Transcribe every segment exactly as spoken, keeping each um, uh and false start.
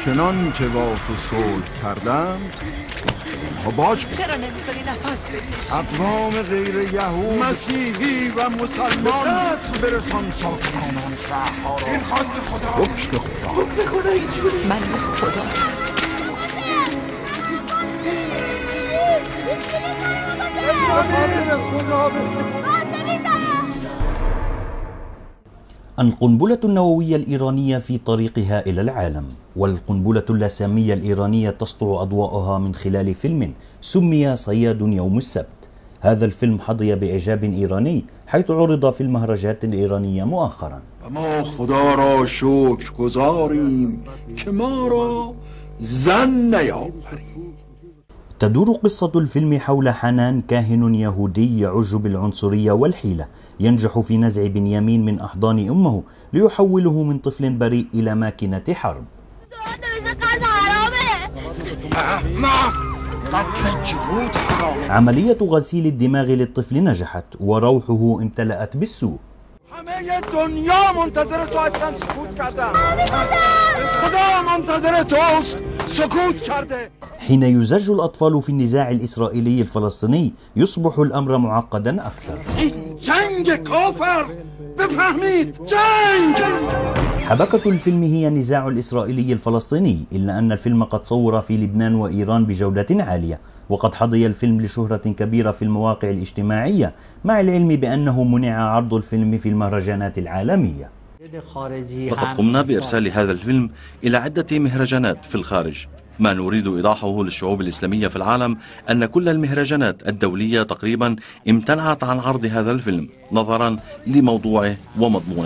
چنان که با تو صلح کردم ها باش بود. چرا نمیذاری نفس بکشی؟ اقوام غیر یهود، مسیحی و مسلمان قتل برسان ساکنان شهرها را. این خواست خدا، حکم خدا، حکم خدا اینجوری. من یه خدا القنبلة النووية الإيرانية في طريقها إلى العالم، والقنبلة اللاسامية الإيرانية تسطع أضواءها من خلال فيلم سمي صياد يوم السبت. هذا الفيلم حظي بإعجاب إيراني حيث عرض في المهرجانات الإيرانية مؤخرا. ما خدا را شکر گزاریم که ما را زن نیافرید. تدور قصة الفيلم حول حنان، كاهن يهودي يعج بالعنصرية والحيلة، ينجح في نزع بنيامين من أحضان أمه ليحوله من طفل بريء إلى ماكينة حرب. عملية غسيل الدماغ للطفل نجحت وروحه امتلأت بالسوء. همه دنیا منتظر تو هستن، سکوت کردن. خدا منتظر توست، سکوت کرده. حين يزج الأطفال في النزاع الإسرائيلي الفلسطيني يصبح الأمر معقدا أكثر. جنگ كافر، بفهميد جنگ. حبكة الفيلم هي النزاع الإسرائيلي الفلسطيني، إلا أن الفيلم قد صور في لبنان وإيران بجودة عالية، وقد حظي الفيلم لشهرة كبيرة في المواقع الاجتماعية، مع العلم بأنه منع عرض الفيلم في المهرجانات العالمية. لقد قمنا بإرسال هذا الفيلم إلى عدة مهرجانات في الخارج. ما نريد إيضاحه للشعوب الإسلامية في العالم أن كل المهرجانات الدولية تقريبا امتنعت عن عرض هذا الفيلم نظرا لموضوعه ومضمونه.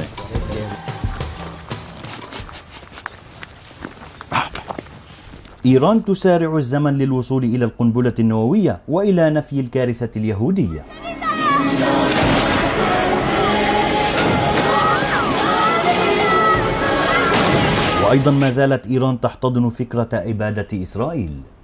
إيران تسارع الزمن للوصول إلى القنبلة النووية وإلى نفي الكارثة اليهودية. وأيضا ما زالت إيران تحتضن فكرة إبادة إسرائيل.